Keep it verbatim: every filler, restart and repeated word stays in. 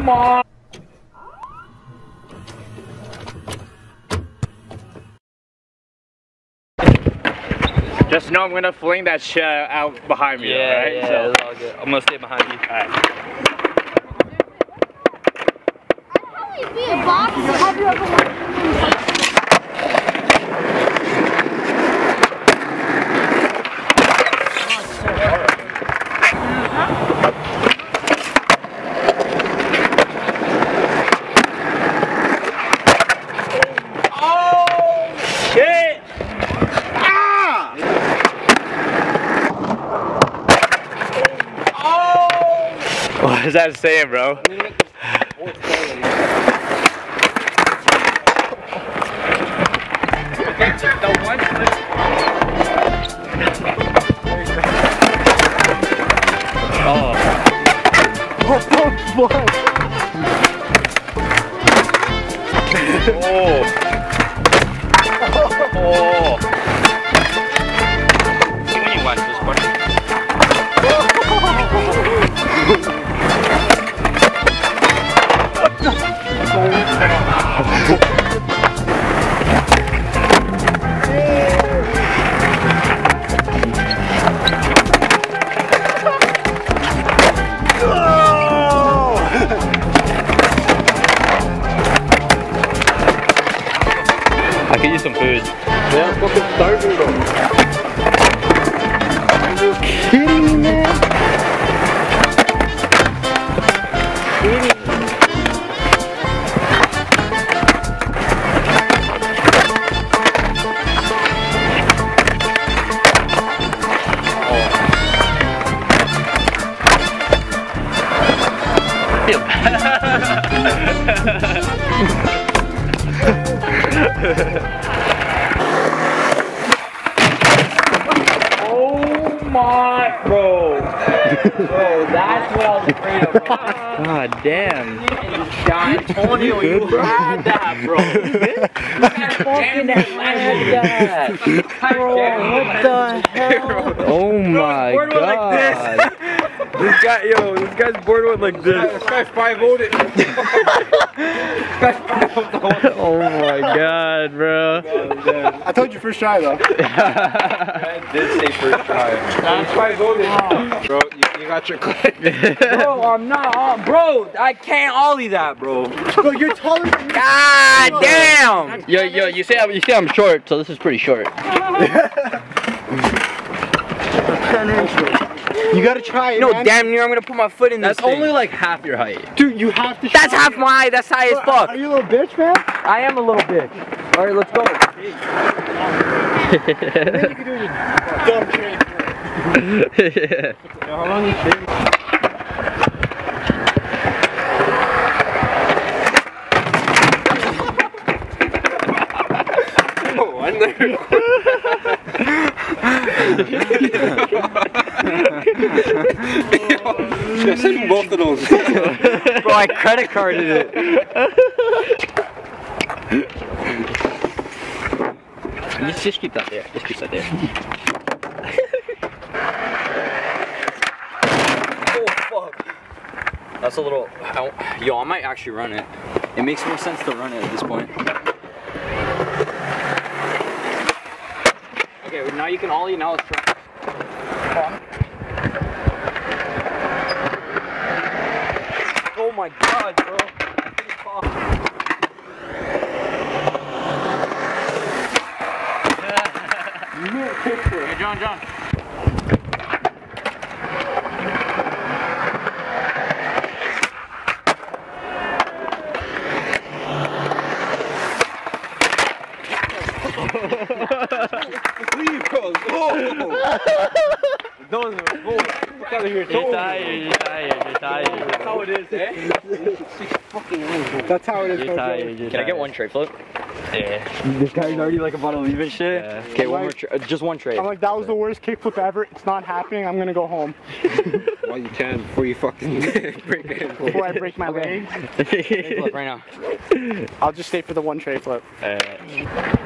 my. Just know I'm gonna fling that shit out behind me. Yeah, right? yeah, So. that's all good. I'm gonna stay behind you. All right. Be a box. Have you ever watched? What is that saying, bro? Oh. What the fuck? Oh. Oh. When you watch this part. I could use some food. Yeah, I'm fucking starving, bro. Are you kidding me, man? Kidding me. Feel bad. Oh my, bro. Bro, that's what I was afraid of. God damn. Antonio, you had that, bro. You fucking had that. Bro, what the hell? Oh my god. This guy, yo, this guy's bored with like this. This guy's five voted. Oh my god, bro. I told you first try though. I did say first try. That's five voted. Bro, you, you got your clip. Bro, I'm not on. Bro, I can't ollie that, bro. Bro, you're taller than me. God damn! Yo, yo, you say I'm, you say I'm short, so this is pretty short. You gotta try it, No, man. damn near I'm gonna put my foot in this That's thing. only like half your height. Dude, you have to That's try half it. my height, that's high as fuck. Are you a little bitch, man? I am a little bitch. Alright, let's go. And then you can do your dumb trick. Yeah. How long is it? Oh, I never. I sent both of those. Bro, I credit carded it. Just, just keep that there. Just keep that there. Oh, fuck. That's a little... I, yo, I might actually run it. It makes more sense to run it at this point. Okay, now you can ollie, now let's try. Oh my god, bro. Hey, John, John. Leave, bro. Go. Those are go. Get out of here. You're tired, you're tired, you're tired. That's how it is, eh? That's how it is. You're tired, you're Can I get one tray flip? Yeah. This guy's already like about to leave and shit. Yeah. Okay, one more tray. Uh, just one tray. I'm like, that was the worst kickflip ever. It's not happening. I'm gonna go home. Well, you can before you fucking break it. Before I break my leg, Tray flip right now. I'll just stay for the one tray flip. Uh,